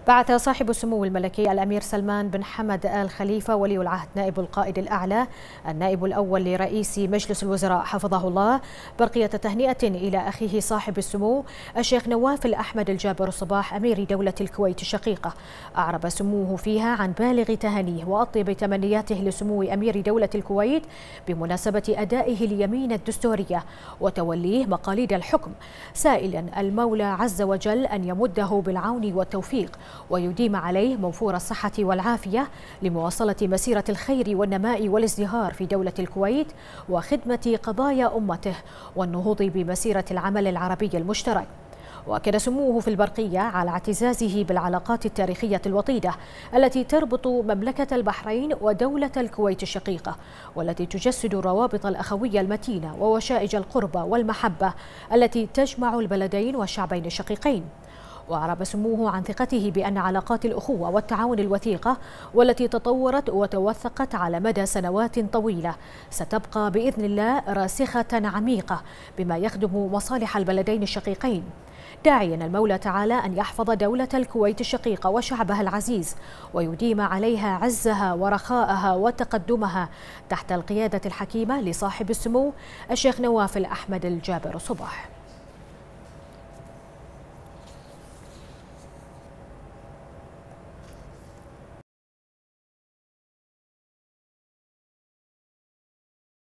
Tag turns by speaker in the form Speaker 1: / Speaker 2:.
Speaker 1: بعث صاحب السمو الملكي الأمير سلمان بن حمد آل خليفة ولي العهد نائب القائد الأعلى النائب الأول لرئيس مجلس الوزراء حفظه الله برقية تهنئة إلى أخيه صاحب السمو الشيخ نواف الأحمد الجابر صباح أمير دولة الكويت الشقيقة. أعرب سموه فيها عن بالغ تهانيه وأطيب تمنياته لسمو أمير دولة الكويت بمناسبة أدائه اليمين الدستورية وتوليه مقاليد الحكم، سائلا المولى عز وجل أن يمده بالعون والتوفيق ويديم عليه موفور الصحة والعافية لمواصلة مسيرة الخير والنماء والازدهار في دولة الكويت وخدمة قضايا أمته والنهوض بمسيرة العمل العربي المشترك. وأكد سموه في البرقية على اعتزازه بالعلاقات التاريخية الوطيدة التي تربط مملكة البحرين ودولة الكويت الشقيقة، والتي تجسد الروابط الأخوية المتينة ووشائج القربة والمحبة التي تجمع البلدين والشعبين الشقيقين. وأعرب سموه عن ثقته بأن علاقات الأخوة والتعاون الوثيقة والتي تطورت وتوثقت على مدى سنوات طويلة ستبقى بإذن الله راسخة عميقة بما يخدم مصالح البلدين الشقيقين، داعيا المولى تعالى أن يحفظ دولة الكويت الشقيقة وشعبها العزيز ويديم عليها عزها ورخاءها وتقدمها تحت القيادة الحكيمة لصاحب السمو الشيخ نواف الأحمد الجابر صباح.